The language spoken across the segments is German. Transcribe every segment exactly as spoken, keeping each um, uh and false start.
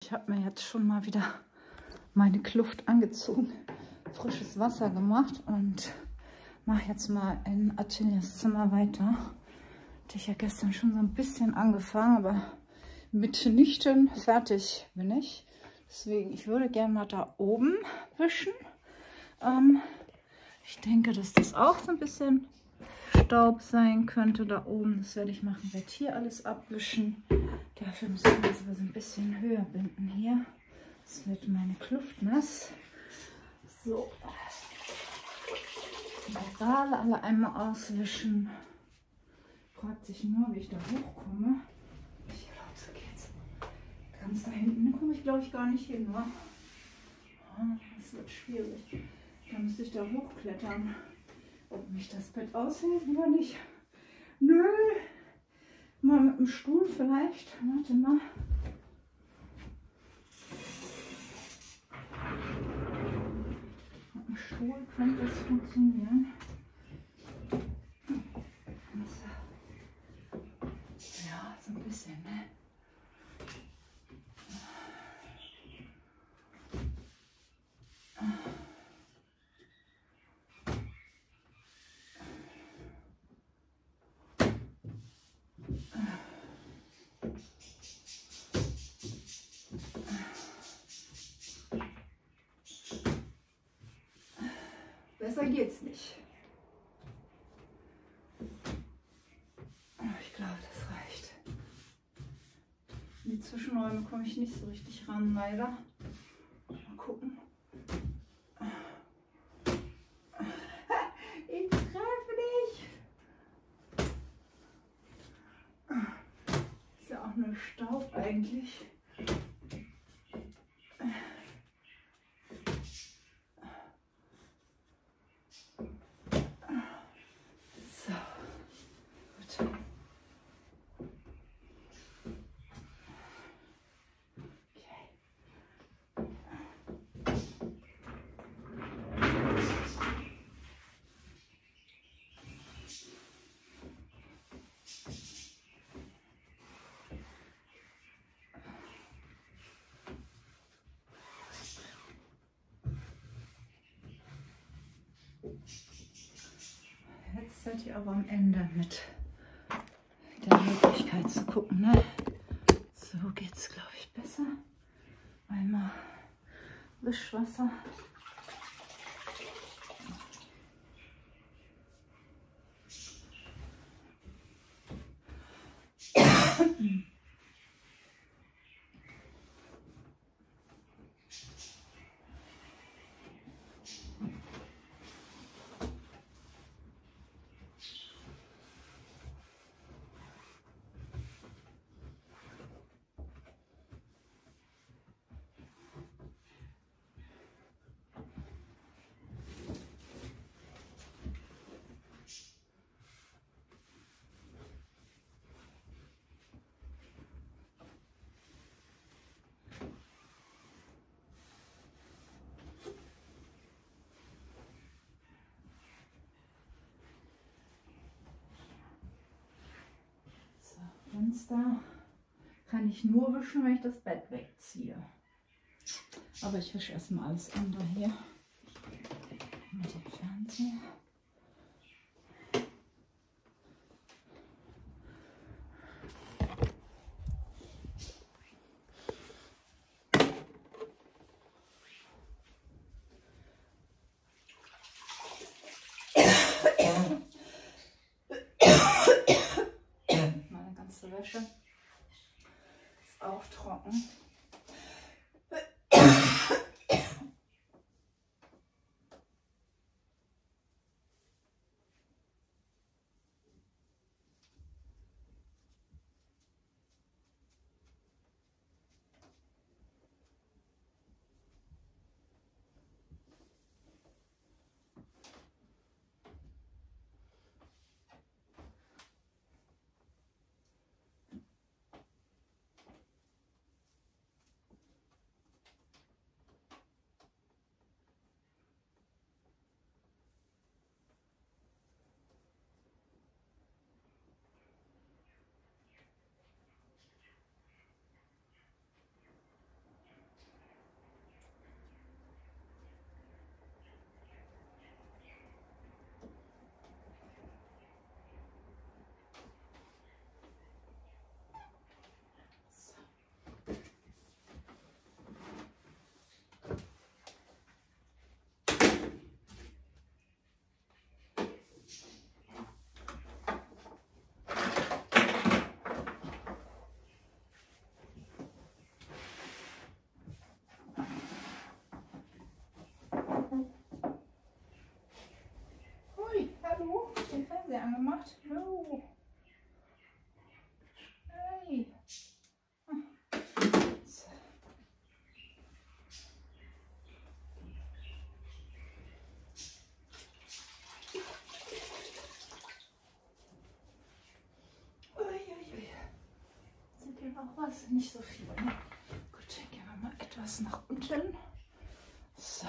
ich habe mir jetzt schon mal wieder meine Kluft angezogen, frisches Wasser gemacht und mache jetzt mal in Atilias Zimmer weiter. Hatte ich ja gestern schon so ein bisschen angefangen, aber mitnichten fertig bin ich. Deswegen, ich würde gerne mal da oben wischen. Ähm, ich denke, dass das auch so ein bisschen Staub sein könnte da oben. Das werde ich machen. Ich werde hier alles abwischen. Dafür müssen wir das aber so ein bisschen höher binden hier. Das wird meine Kluft nass. So. Egal, alle einmal auswischen. Fragt sich nur, wie ich da hochkomme. Ich glaube, so geht's. Ganz da hinten komme ich, glaube ich, gar nicht hin. Wa? Das wird schwierig. Da müsste ich da hochklettern. Ob mich das Bett aushält oder nicht. Nö. Mal mit dem Stuhl vielleicht. Warte mal. Mit dem Stuhl könnte es funktionieren. Ja, so ein bisschen, ne? Besser geht's nicht. Ich glaube, das reicht. In die Zwischenräume komme ich nicht so richtig ran, leider. Mal gucken. Ich treffe dich. Ist ja auch nur Staub eigentlich. Jetzt seid ihr aber am Ende mit der Möglichkeit zu gucken, ne? So geht's, glaube ich, besser. Einmal Wischwasser. Fenster kann ich nur wischen, wenn ich das Bett wegziehe. Aber ich wische erstmal alles andere hier. Mit dem Fernseher. Wäsche ist auch trocken. aber es ist nicht so viel. Ne? Gut, dann gehen wir mal etwas nach unten. So.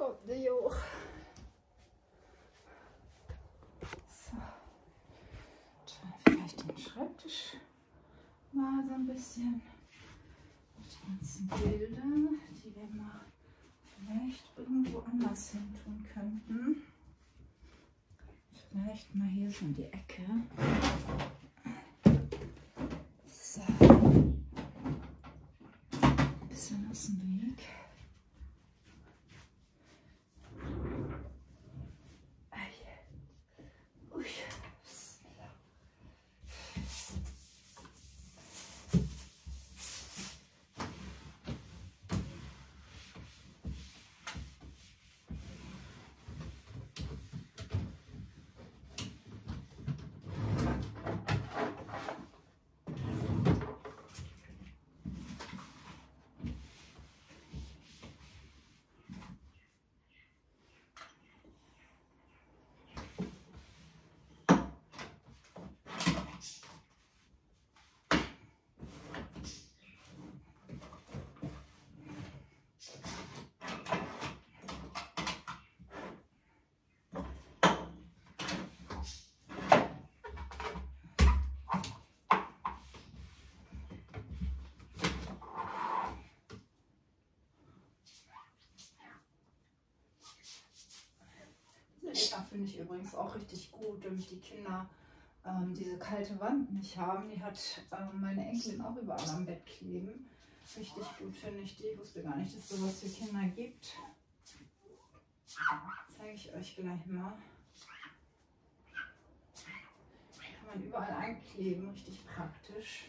kommt nicht hoch. So. Vielleicht den Schreibtisch mal so ein bisschen. Die ganzen Bilder, die wir mal vielleicht irgendwo anders hin tun könnten. Vielleicht mal hier so in die Ecke. So. Ein bisschen aus dem Weg. Ui. Lecker finde ich übrigens auch richtig gut, damit die Kinder ähm, diese kalte Wand nicht haben. Die hat ähm, meine Enkelin auch überall am Bett kleben. Richtig gut finde ich die. Ich wusste gar nicht, dass es sowas für Kinder gibt. Zeige ich euch gleich mal. Kann man überall einkleben, richtig praktisch.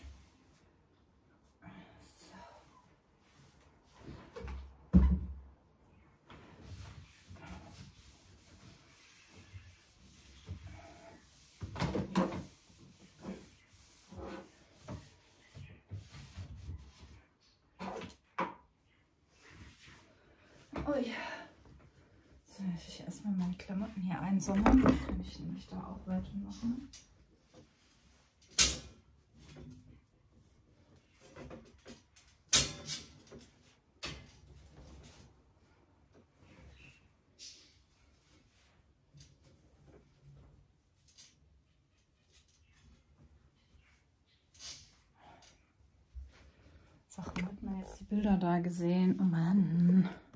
Ui. So, jetzt ich erstmal meine Klamotten hier einsammeln. Dann kann ich nämlich da auch weitermachen. So, hat man jetzt die Bilder da gesehen? Oh Mann.